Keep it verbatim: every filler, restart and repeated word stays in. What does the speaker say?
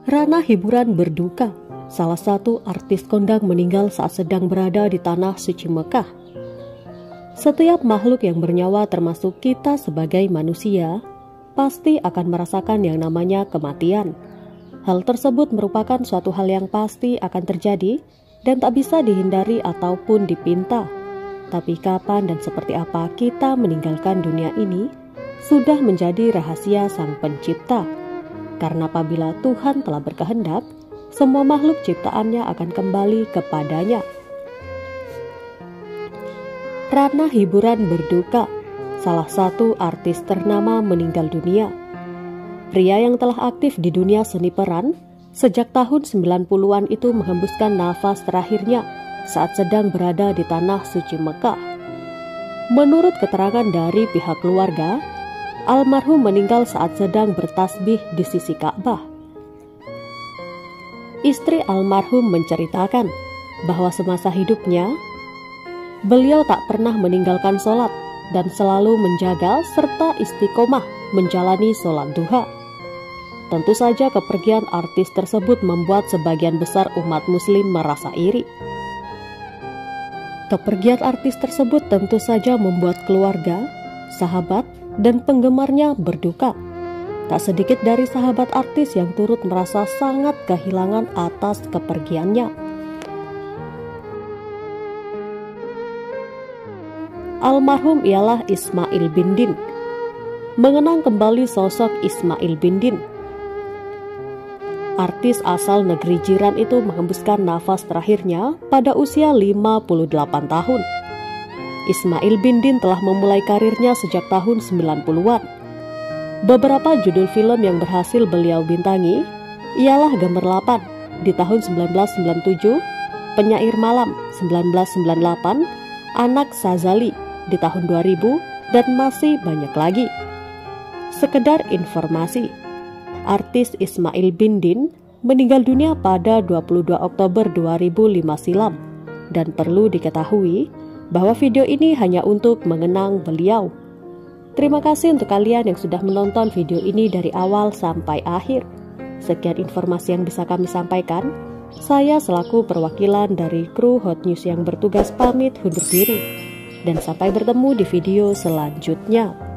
Ranah hiburan berduka. Salah satu artis kondang meninggal saat sedang berada di tanah suci Mekah. Setiap makhluk yang bernyawa termasuk kita sebagai manusia pasti akan merasakan yang namanya kematian. Hal tersebut merupakan suatu hal yang pasti akan terjadi dan tak bisa dihindari ataupun dipinta. Tapi kapan dan seperti apa kita meninggalkan dunia ini sudah menjadi rahasia Sang Pencipta. Karena apabila Tuhan telah berkehendak, semua makhluk ciptaannya akan kembali kepadanya. Ranah hiburan berduka. Salah satu artis ternama meninggal dunia. Pria yang telah aktif di dunia seni peran sejak tahun sembilan puluhan itu menghembuskan nafas terakhirnya saat sedang berada di tanah suci Mekah. Menurut keterangan dari pihak keluarga, almarhum meninggal saat sedang bertasbih di sisi Ka'bah. Istri almarhum menceritakan bahwa semasa hidupnya, beliau tak pernah meninggalkan sholat dan selalu menjaga serta istiqomah menjalani sholat duha. Tentu saja kepergian artis tersebut membuat sebagian besar umat muslim merasa iri. Kepergian artis tersebut tentu saja membuat keluarga, sahabat, dan penggemarnya berduka. Tak sedikit dari sahabat artis yang turut merasa sangat kehilangan atas kepergiannya. Almarhum ialah Ismail bin Din. Mengenang kembali sosok Ismail bin Din. Artis asal negeri jiran itu menghembuskan nafas terakhirnya pada usia lima puluh delapan tahun. Ismail bin Din telah memulai karirnya sejak tahun sembilan puluhan. Beberapa judul film yang berhasil beliau bintangi ialah Gemerlapan di tahun sembilan belas sembilan puluh tujuh, Penyair Malam sembilan belas sembilan puluh delapan, Anak Sazali di tahun dua ribu, dan masih banyak lagi. Sekedar informasi, artis Ismail bin Din meninggal dunia pada dua puluh dua Oktober dua ribu lima silam, dan perlu diketahui bahwa video ini hanya untuk mengenang beliau. Terima kasih untuk kalian yang sudah menonton video ini dari awal sampai akhir. Sekian informasi yang bisa kami sampaikan. Saya selaku perwakilan dari kru Hot News yang bertugas pamit undur diri. Dan sampai bertemu di video selanjutnya.